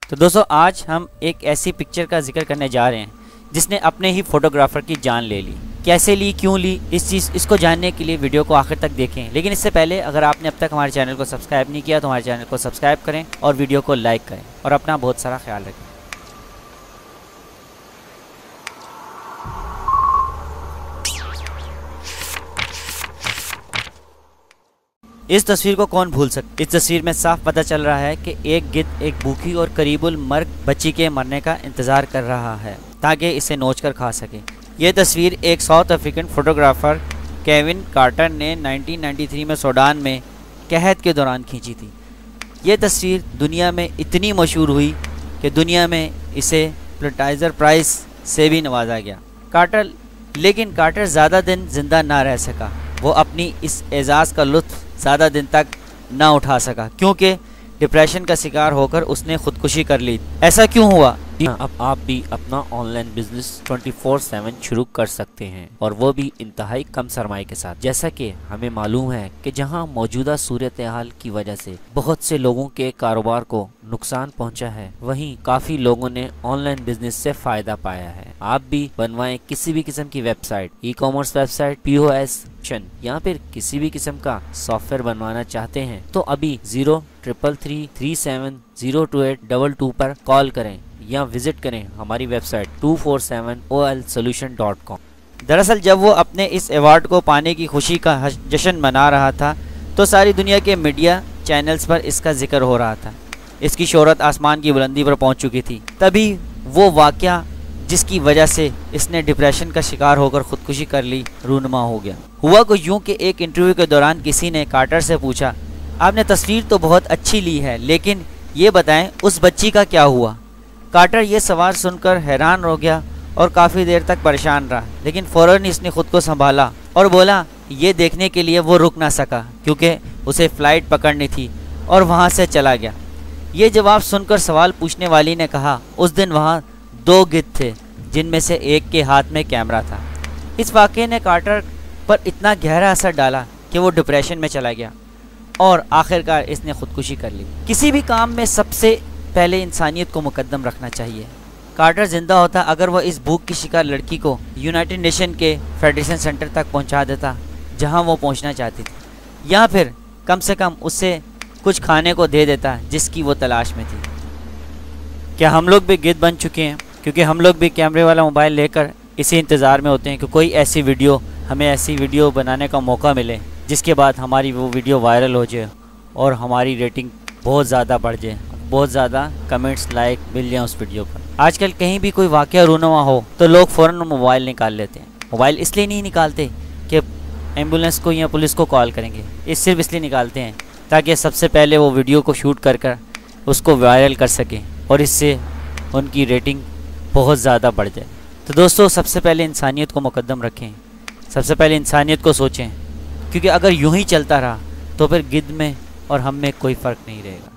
तो दोस्तों आज हम एक ऐसी पिक्चर का जिक्र करने जा रहे हैं जिसने अपने ही फोटोग्राफर की जान ले ली। कैसे ली, क्यों ली, इसको जानने के लिए वीडियो को आखिर तक देखें। लेकिन इससे पहले अगर आपने अब तक हमारे चैनल को सब्सक्राइब नहीं किया तो हमारे चैनल को सब्सक्राइब करें और वीडियो को लाइक करें और अपना बहुत सारा ख्याल रखें। इस तस्वीर को कौन भूल सकता। इस तस्वीर में साफ पता चल रहा है कि एक गिद्ध एक भूखी और करीबुल मर्ग बच्ची के मरने का इंतज़ार कर रहा है ताकि इसे नोच कर खा सके। यह तस्वीर एक South African photographer Kevin Carter ने 1993 में सूडान में कहत के दौरान खींची थी। यह तस्वीर दुनिया में इतनी मशहूर हुई कि दुनिया में इसे पुलिट्ज़र प्राइज़ से भी नवाजा गया। लेकिन कार्टर ज़्यादा दिन ज़िंदा ना रह सका। वो अपनी इस एजाज़ का लुत्फ़ ज़्यादा दिन तक ना उठा सका क्योंकि डिप्रेशन का शिकार होकर उसने खुदकुशी कर ली। ऐसा क्यों हुआ? अब आप भी अपना ऑनलाइन बिजनेस 24/7 शुरू कर सकते हैं और वो भी इंतहाई कम सरमाए के साथ। जैसा कि हमें मालूम है कि जहां मौजूदा सूरत हाल की वजह से बहुत से लोगों के कारोबार को नुकसान पहुंचा है, वहीं काफी लोगों ने ऑनलाइन बिजनेस से फायदा पाया है। आप भी बनवाएं किसी भी किस्म की वेबसाइट, ई-कॉमर्स वेबसाइट, POS या फिर किसी भी किस्म का सॉफ्टवेयर बनवाना चाहते हैं तो अभी 033370282 पर कॉल करें या विजिट करें हमारी वेबसाइट 247olsolution.com। दरअसल जब वो अपने इस अवार्ड को पाने की खुशी का जश्न मना रहा था तो सारी दुनिया के मीडिया चैनल्स पर इसका जिक्र हो रहा था। इसकी शोहरत आसमान की बुलंदी पर पहुंच चुकी थी। तभी वो वाक़या जिसकी वजह से इसने डिप्रेशन का शिकार होकर खुदकुशी कर ली रूनुमा हो गया। हुआ को यूं कि एक इंटरव्यू के दौरान किसी ने कार्टर से पूछा, आपने तस्वीर तो बहुत अच्छी ली है लेकिन ये बताएं उस बच्ची का क्या हुआ? कार्टर ये सवाल सुनकर हैरान हो गया और काफ़ी देर तक परेशान रहा, लेकिन फ़ौरन इसने खुद को संभाला और बोला ये देखने के लिए वो रुक ना सका क्योंकि उसे फ़्लाइट पकड़नी थी और वहाँ से चला गया। ये जवाब सुनकर सवाल पूछने वाली ने कहा, उस दिन वहाँ 2 गिद्ध थे जिनमें से एक के हाथ में कैमरा था। इस वाक़े ने कार्टर पर इतना गहरा असर डाला कि वो डिप्रेशन में चला गया और आखिरकार इसने खुदकुशी कर ली। किसी भी काम में सबसे पहले इंसानियत को मुकद्दम रखना चाहिए। कार्टर जिंदा होता अगर वह इस भूख की शिकार लड़की को यूनाइटेड नेशन के फेडरेशन सेंटर तक पहुंचा देता जहां वो पहुंचना चाहती थी, या फिर कम से कम उससे कुछ खाने को दे देता जिसकी वो तलाश में थी। क्या हम लोग भी गिद्ध बन चुके हैं? क्योंकि हम लोग भी कैमरे वाला मोबाइल लेकर इसी इंतज़ार में होते हैं कि कोई ऐसी वीडियो हमें ऐसी वीडियो बनाने का मौका मिले जिसके बाद हमारी वो वीडियो वायरल हो जाए और हमारी रेटिंग बहुत ज़्यादा बढ़ जाए, बहुत ज़्यादा कमेंट्स लाइक मिल जाए उस वीडियो पर। आजकल कहीं भी कोई वाक़या रूनुमा हो तो लोग फ़ौरन मोबाइल निकाल लेते हैं। मोबाइल इसलिए नहीं निकालते कि एम्बुलेंस को या पुलिस को कॉल करेंगे, सिर्फ इसलिए निकालते हैं ताकि सबसे पहले वो वीडियो को शूट कर उसको वायरल कर सकें और इससे उनकी रेटिंग बहुत ज़्यादा बढ़ जाए। तो दोस्तों सबसे पहले इंसानियत को मुकद्दम रखें, सबसे पहले इंसानियत को सोचें, क्योंकि अगर यूं ही चलता रहा तो फिर गिद्ध में और हम में कोई फ़र्क नहीं रहेगा।